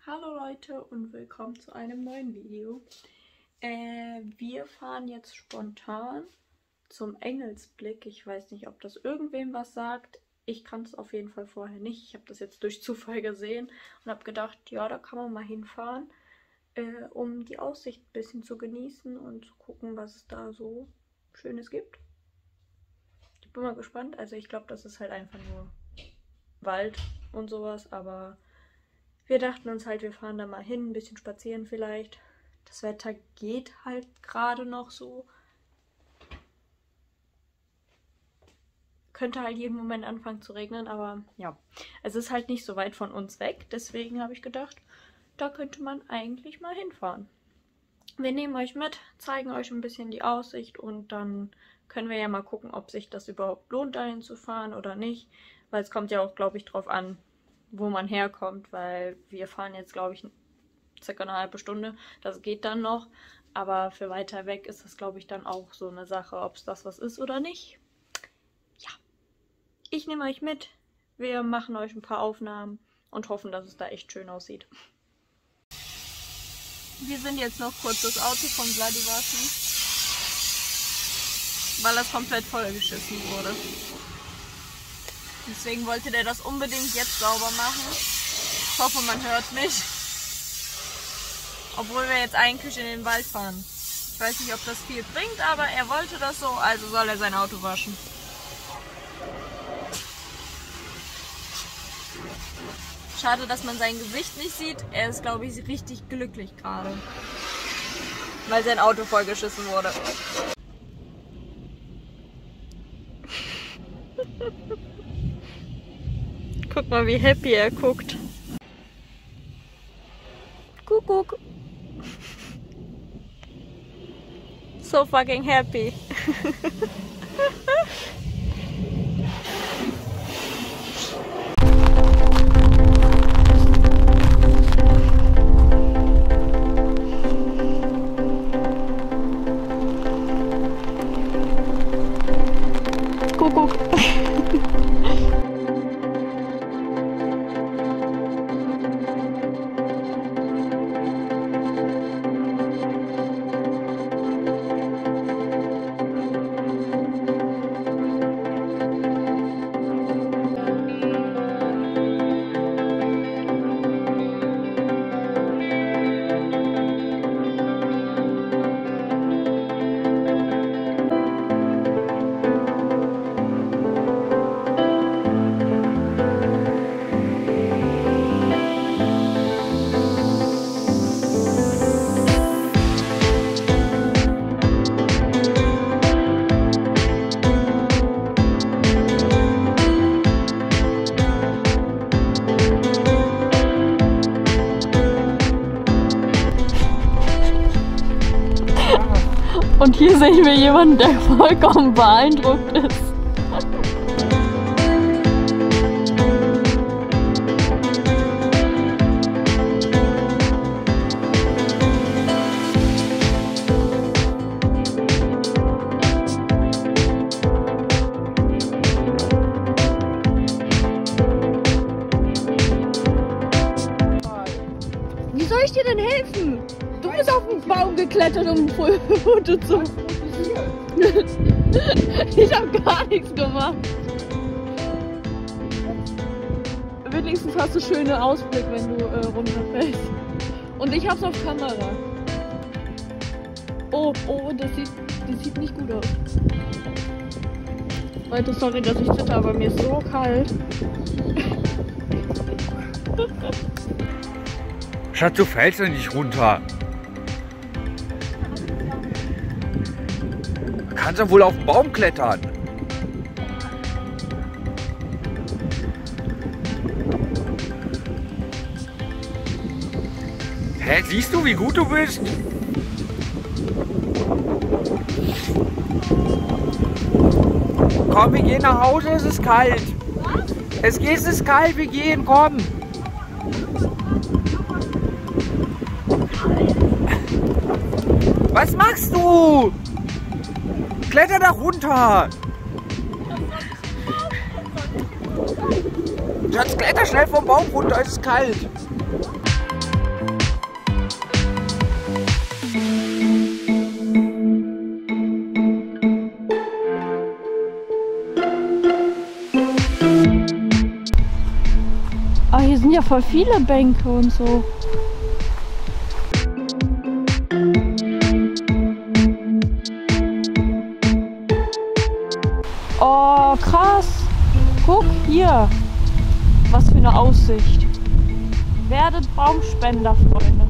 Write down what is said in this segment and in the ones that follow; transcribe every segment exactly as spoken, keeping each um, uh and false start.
Hallo Leute und willkommen zu einem neuen Video. Äh, wir fahren jetzt spontan zum Engelsblick. Ich weiß nicht, ob das irgendwem was sagt. Ich kann es auf jeden Fall vorher nicht. Ich habe das jetzt durch Zufall gesehen und habe gedacht, ja, da kann man mal hinfahren, äh, um die Aussicht ein bisschen zu genießen und zu gucken, was es da so Schönes gibt. Ich bin mal gespannt. Also ich glaube, das ist halt einfach nur Wald und sowas, aber wir dachten uns halt, wir fahren da mal hin, ein bisschen spazieren vielleicht. Das Wetter geht halt gerade noch so. Könnte halt jeden Moment anfangen zu regnen, aber ja, es ist halt nicht so weit von uns weg. Deswegen habe ich gedacht, da könnte man eigentlich mal hinfahren. Wir nehmen euch mit, zeigen euch ein bisschen die Aussicht und dann können wir ja mal gucken, ob sich das überhaupt lohnt, dahin zu fahren oder nicht. Weil es kommt ja auch, glaube ich, drauf an, wo man herkommt, weil wir fahren jetzt, glaube ich, circa eine halbe Stunde. Das geht dann noch, aber für weiter weg ist das, glaube ich, dann auch so eine Sache, ob es das was ist oder nicht. Ja, ich nehme euch mit, wir machen euch ein paar Aufnahmen und hoffen, dass es da echt schön aussieht. Wir sind jetzt noch kurz das Auto vom Vladi waschen, weil das komplett vollgeschissen wurde. Deswegen wollte der das unbedingt jetzt sauber machen. Ich hoffe, man hört mich. Obwohl wir jetzt eigentlich in den Wald fahren. Ich weiß nicht, ob das viel bringt, aber er wollte das so, also soll er sein Auto waschen. Schade, dass man sein Gesicht nicht sieht. Er ist, glaube ich, richtig glücklich gerade. Weil sein Auto vollgeschissen wurde. Guck mal, wie happy er guckt. Kuckuck. So fucking happy. Kuckuck. Und hier sehen wir jemanden, der vollkommen beeindruckt ist. Wie soll ich dir denn helfen? Du bist auf den Baum geklettert, um ein Foto zu machen. Ich habe gar nichts gemacht. Wenigstens hast du schönen Ausblick, wenn du äh, runterfällst. Und ich hab's auf Kamera. Oh, oh, das sieht, das sieht nicht gut aus. Leute, sorry, dass ich zitter, aber mir ist so kalt. Schatz, du fällst ja nicht runter. Du kannst ja wohl auf den Baum klettern. Hä, siehst du, wie gut du bist? Komm, wir gehen nach Hause, es ist kalt. Es ist kalt, wir gehen, komm. Was machst du? Kletter da runter! Schatz, kletter schnell vom Baum runter, es ist kalt. Ah, hier sind ja voll viele Bänke und so. Oh, krass. Guck hier. Was für eine Aussicht. Werdet Baumspender, Freunde.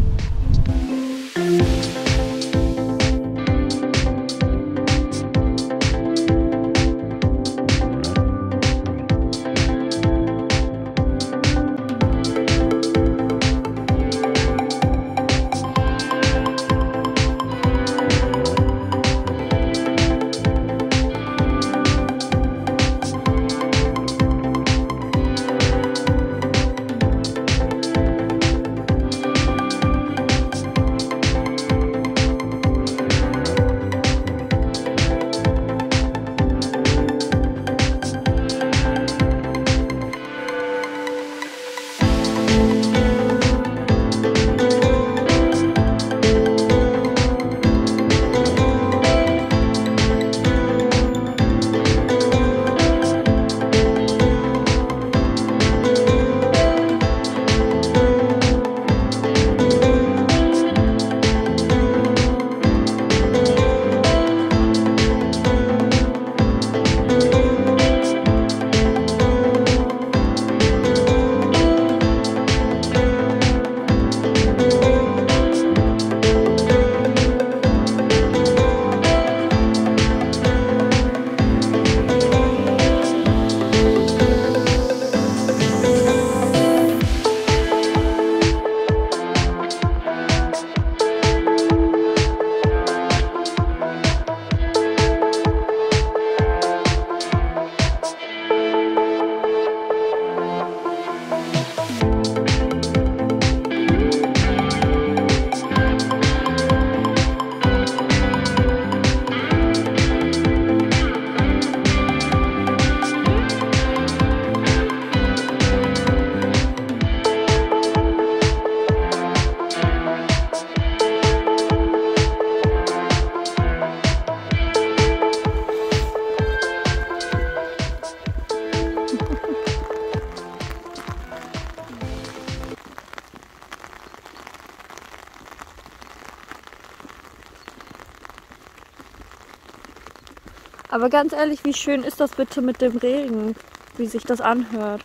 Aber ganz ehrlich, wie schön ist das bitte mit dem Regen, wie sich das anhört.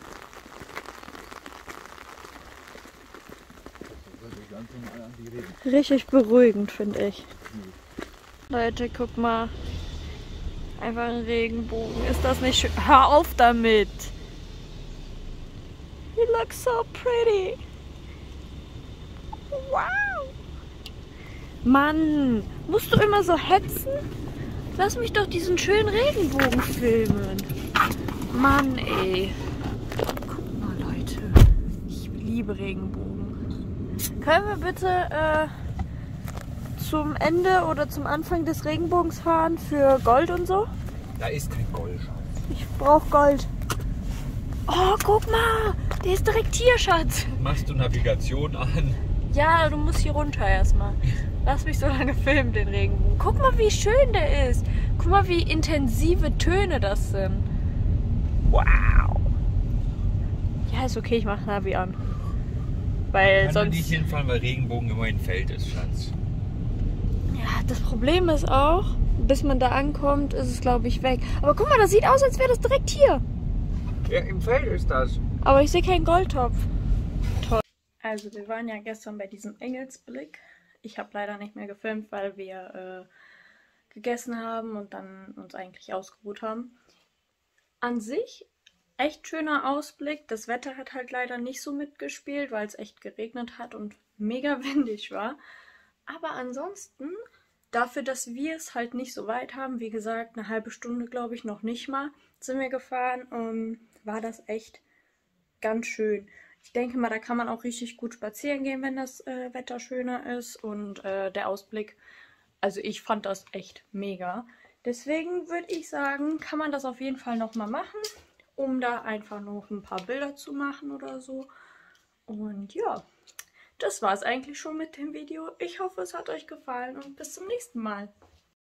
Richtig beruhigend, finde ich. Leute, guck mal. Einfach ein Regenbogen. Ist das nicht schön? Hör auf damit! You look so pretty! Wow! Mann, musst du immer so hetzen? Lass mich doch diesen schönen Regenbogen filmen. Mann, ey. Guck mal, Leute. Ich liebe Regenbogen. Können wir bitte äh, zum Ende oder zum Anfang des Regenbogens fahren für Gold und so? Da ist kein Gold. Ich brauche Gold. Oh, guck mal. Der ist direkt hier, Schatz. Machst du Navigation an? Ja, du musst hier runter erstmal. Lass mich so lange filmen, den Regenbogen. Guck mal, wie schön der ist. Guck mal, wie intensive Töne das sind. Wow. Ja, ist okay, ich mach Navi an. Weil Kann sonst... nicht hinfahren, weil Regenbogen immer ein Feld ist, Schatz. Ja, das Problem ist auch, bis man da ankommt, ist es, glaube ich, weg. Aber guck mal, das sieht aus, als wäre das direkt hier. Ja, im Feld ist das. Aber ich sehe keinen Goldtopf. Toll. Also, wir waren ja gestern bei diesem Engelsblick. Ich habe leider nicht mehr gefilmt, weil wir äh, gegessen haben und dann uns eigentlich ausgeruht haben. An sich echt schöner Ausblick. Das Wetter hat halt leider nicht so mitgespielt, weil es echt geregnet hat und mega windig war. Aber ansonsten, dafür, dass wir es halt nicht so weit haben, wie gesagt, eine halbe Stunde, glaube ich, noch nicht mal, sind wir gefahren, ähm, war das echt ganz schön. Ich denke mal, da kann man auch richtig gut spazieren gehen, wenn das äh, Wetter schöner ist und äh, der Ausblick, also ich fand das echt mega. Deswegen würde ich sagen, kann man das auf jeden Fall nochmal machen, um da einfach noch ein paar Bilder zu machen oder so. Und ja, das war es eigentlich schon mit dem Video. Ich hoffe, es hat euch gefallen und bis zum nächsten Mal.